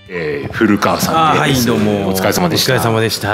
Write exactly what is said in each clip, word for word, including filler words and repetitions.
えー、古川さんです。はい、どうもお疲れ様でした。 お疲れ様でした。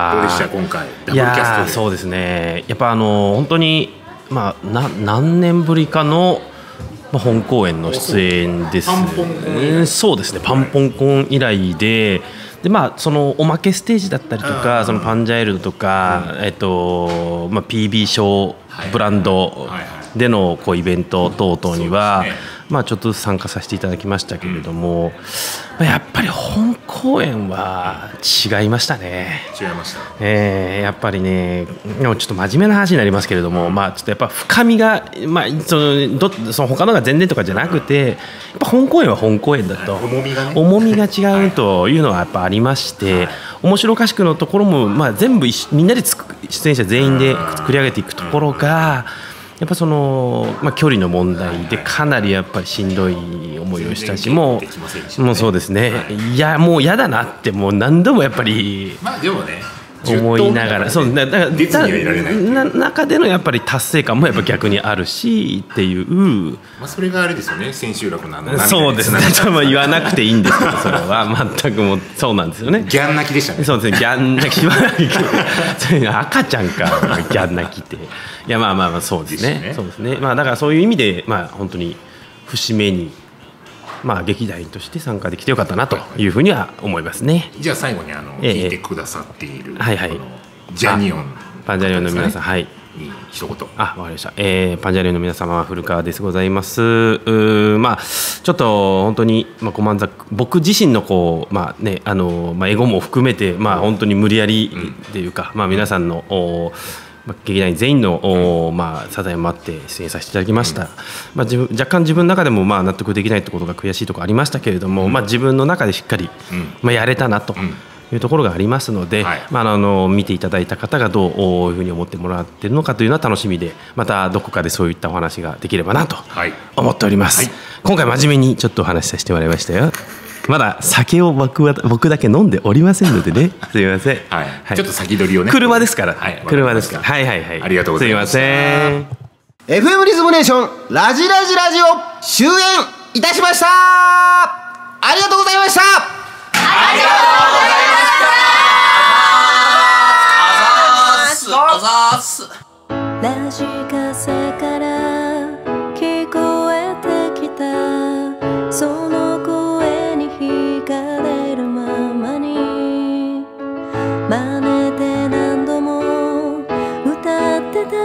どうでした今回ダブルキャストで。 いやそうですね。やっぱあの本当にまあな何年ぶりかの、まあ、本公演の出演です。 パンポンコン、 うん、そうですね。パンポンコン以来で。でまあ、そのおまけステージだったりとか、そのパンジャエルドとか、えっとまあ、ピービー 賞ブランドでのこうイベント等々には、まあ、ちょっとずつ参加させていただきましたけれども、やっぱり本公演は違いましたね。 違いました、 えー、やっぱりね、でもちょっと真面目な話になりますけれども、まあ、ちょっとやっぱ深みが、まあ、そのどその他のが全然とかじゃなくて、やっぱ本公演は本公演だと、 重みがね、 重みが違うというのはやっぱありまして、面白おかしくのところも、まあ、全部みんなでつく出演者全員で作り上げていくところが、やっぱその、まあ、距離の問題でかなりやっぱりしんどい思いをしたし、もうもうそうですね、いやもう嫌だなってもう何度もやっぱりまあでもね思いながら、そうだから中でのやっぱり達成感もやっぱ逆にあるしっていう、 まあそれがあれですよね、千秋楽のあのそうですね、言わなくていいんですけど、それは全くもうそうなんですよね。 ギャン泣きでしたね。 そうですね、ギャン泣きは赤ちゃんかギャン泣きって。いやまあまあまあそうですね、そうですね。まあだからそういう意味でまあ本当に節目に。まあ劇団員として参加できてよかったなというふうには思いますね。 じゃあ最後にあの聞いてくださっている、 はいはい、 ジャニオン、 パンジャニオンの皆さん、はい、 一言。 あ、わかりました。えー、パンジャニオンの皆様は古川ですございます。うまあちょっと本当にまあご満足、僕自身のこうまあねあのまあエゴも含めてまあ本当に無理やりっていうか、うん、まあ皆さんのお劇団員全員の、まあ、支えもあって出演させていただきました、うんまあ、自分若干自分の中でもまあ納得できないところが悔しいところありましたけれども、うんまあ、自分の中でしっかり、うんまあ、やれたなというところがありますので、はいまあ、あの見ていただいた方がどういうふうに思ってもらっているのかというのは楽しみで、またどこかでそういったお話ができればなと思っております、はい、今回真面目にちょっとお話しさせてもらいましたよ。まだ酒を僕は僕だけ飲んでおりませんのでね、すみません、 はいはい、ちょっと先取りをね、 車ですから、はい、車ですから、 はいはいはい、ありがとうございます。 すみません。 エフエム リズムネーションラジラジラジオ終演いたしました。ありがとうございました。 ありがとうございました。ラジカセから聞こえてきたその声に惹かれるままに真似て何度も歌ってた。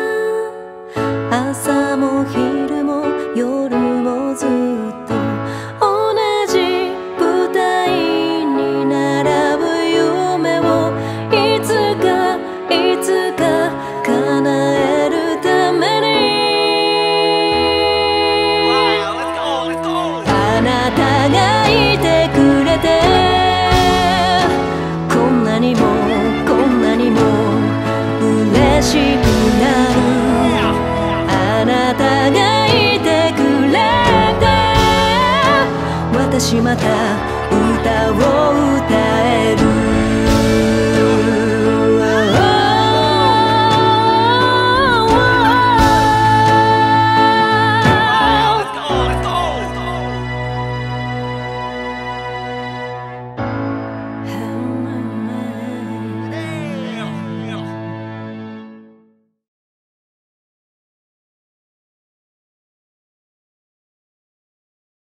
朝も昼も夜もずっと同じ舞台に並ぶ夢をいつかいつか叶えるためにあなたがいてくれてこんなにもこんなにも嬉しくなる。あなたがいてくれて私また歌を歌う